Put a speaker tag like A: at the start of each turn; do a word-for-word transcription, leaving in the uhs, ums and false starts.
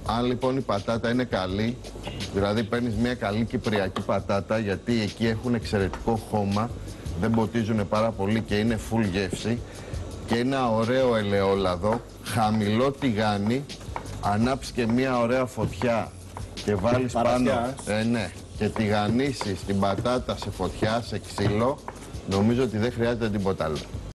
A: Αν λοιπόν η πατάτα είναι καλή, δηλαδή παίρνεις μια καλή κυπριακή πατάτα, γιατί εκεί έχουν εξαιρετικό χώμα, δεν ποτίζουν πάρα πολύ και είναι full γεύση, και ένα ωραίο ελαιόλαδο, χαμηλό τηγάνι, ανάψεις και μια ωραία φωτιά και βάλεις πάνω, ε, ναι, και τηγανίσεις την πατάτα σε φωτιά, σε ξύλο, νομίζω ότι δεν χρειάζεται τίποτα άλλο.